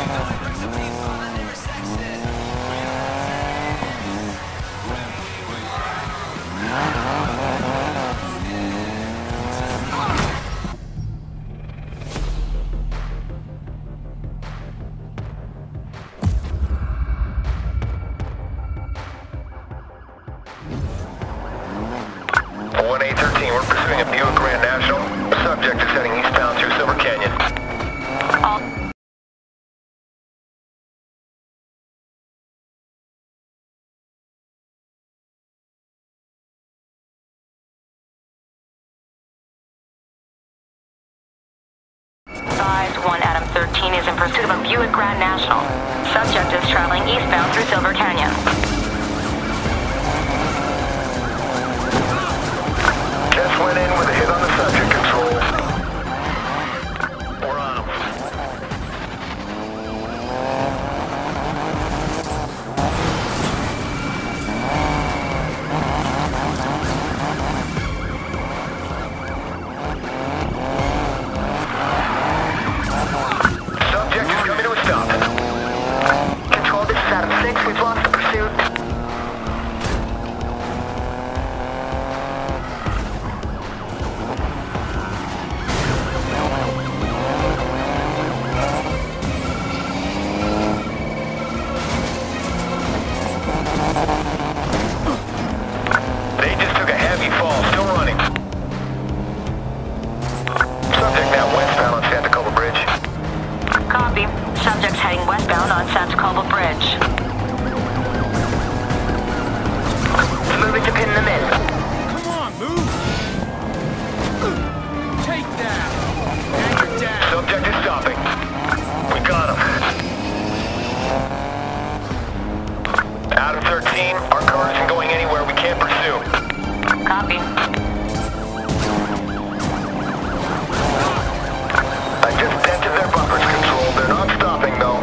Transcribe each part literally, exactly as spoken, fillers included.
one eight thirteen, we're pursuing a Buick Grand National. Subject is heading eastbound through Silver Canyon. All one Adam thirteen is in pursuit of a Buick Grand National. Subject is traveling eastbound through Silver Canyon. Just went in with a hit on the subject, control. We're on him. Subject is coming to a stop. Control, this is Adam six. We've lost the pursuit. They just took a heavy fall, still running. Subject now westbound on Santa Culpa Bridge. Copy. Subject's heading westbound on Santa Culpa Bridge. Moving to pin them in. Come on, move! Take that! Anchor down! Subject is stopping. We got him. Adam thirteen, our car isn't going anywhere. We can't pursue. Copy. I just dented their bumpers, control. They're not stopping, though.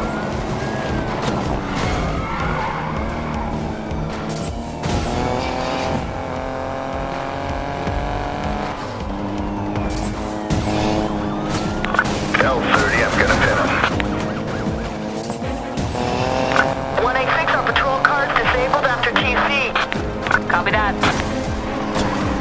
L thirty, I'm gonna pin him. one eight six, our patrol car's disabled after T C. Copy that.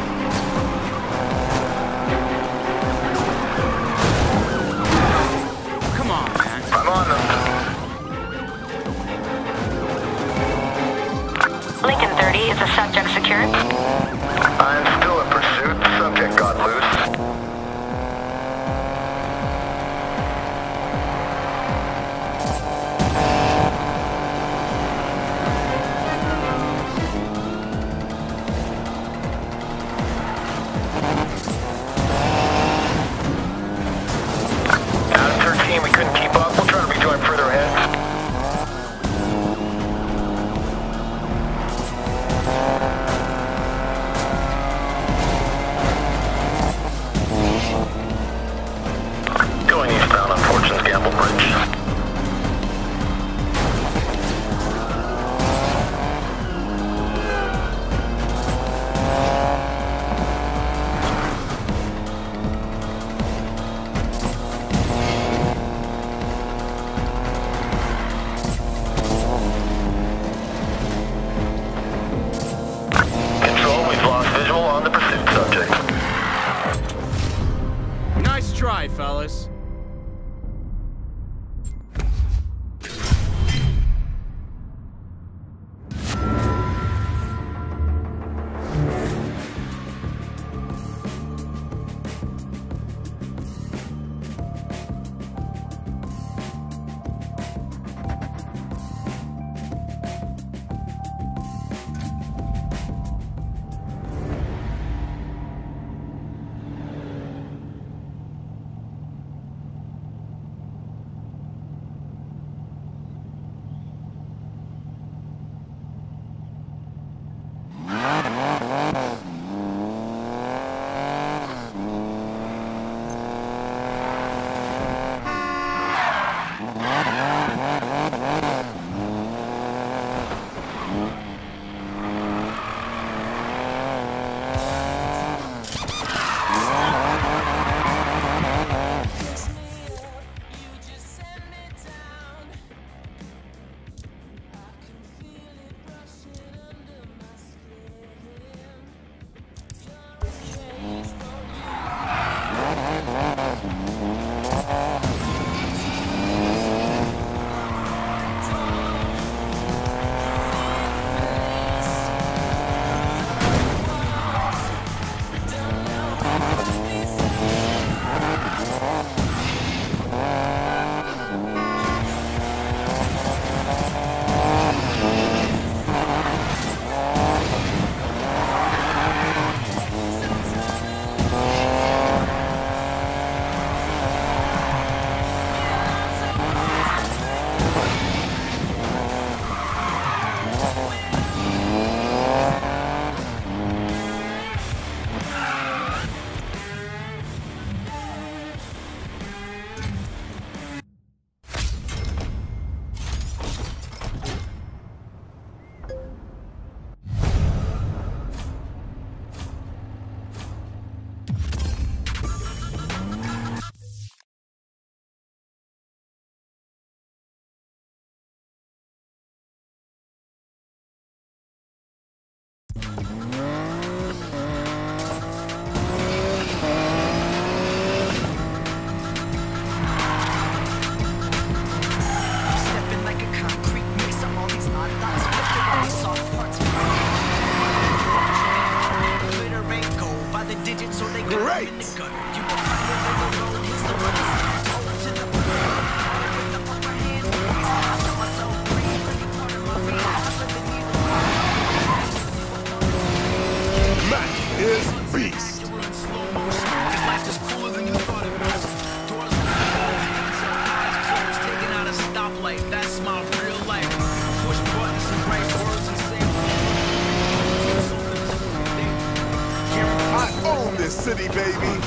baby.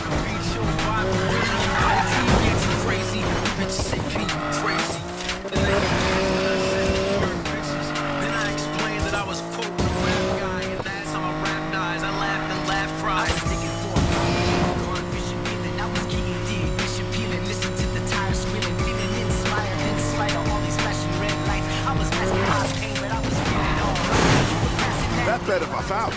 That better buff out.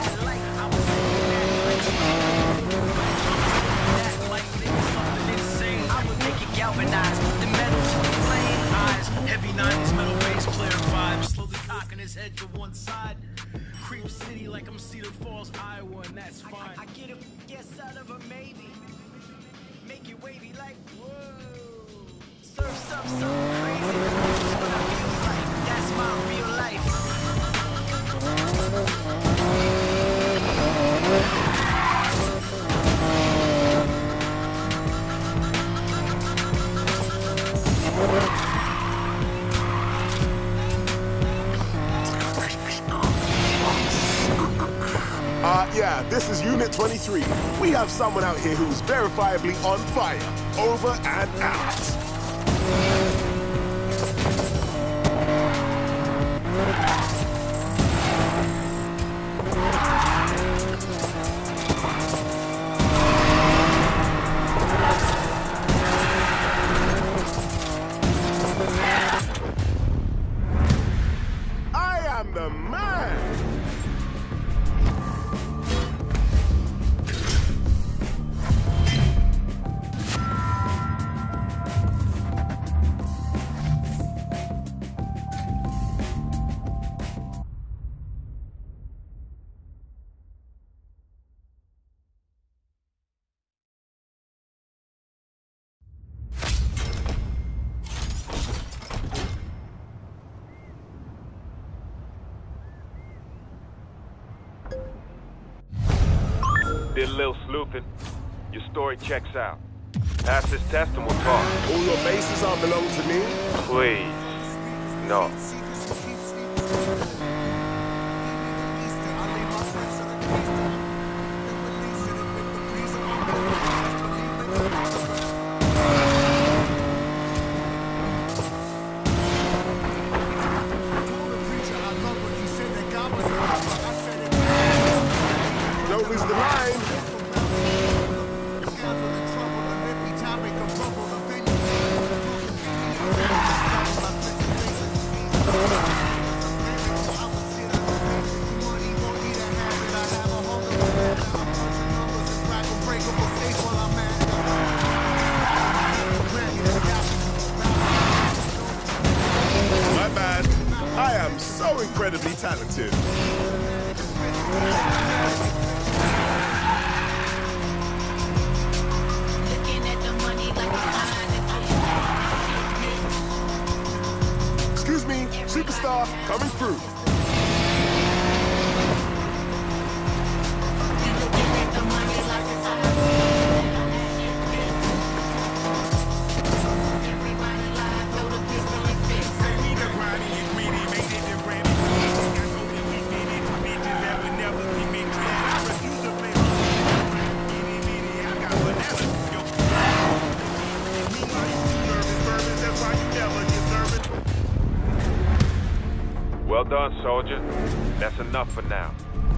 Heavy nineties metal bass player vibe, slowly cocking his head to one side. Creep City like I'm Cedar Falls, Iowa, and that's fine. I, I, I get a guess out of a maybe. Make it wavy like whoa. Surf's up so crazy. That's what I feel like. That's my real life. Uh, yeah, this is Unit twenty-three. We have someone out here who's verifiably on fire. Over and out. I am the man! Did a little sleuthing. Your story checks out. Pass this test and we'll talk. All your bases are belong to me? Please. No. Don't lose the line. My bad. I am so incredibly talented. Excuse me, superstar coming through. Well done, soldier. That's enough for now.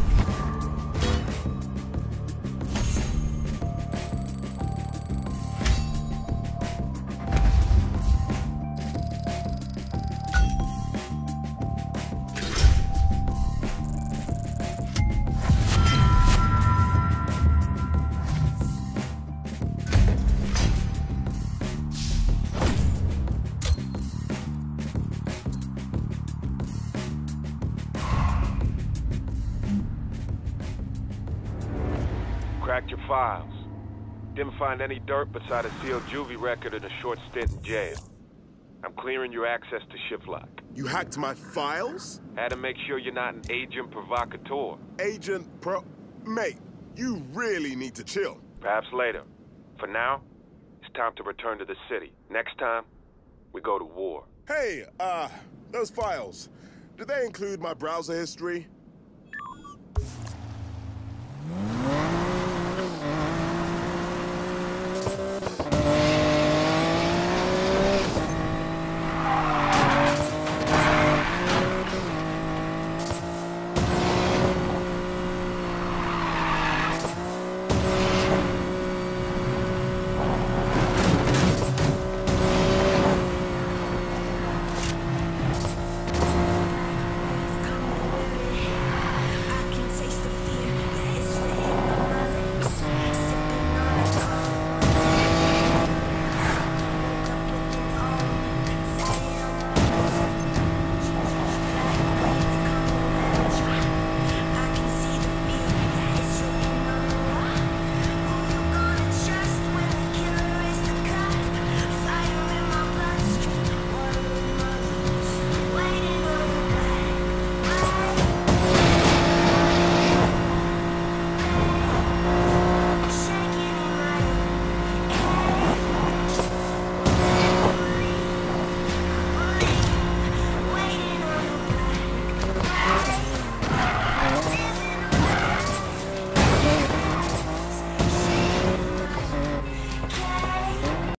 Cracked your files. Didn't find any dirt beside a sealed juvie record and a short stint in jail. I'm clearing your access to Shiftlock. You hacked my files? Had to make sure you're not an agent provocateur. Agent pro... Mate, you really need to chill. Perhaps later. For now, it's time to return to the city. Next time, we go to war. Hey, uh, those files, do they include my browser history?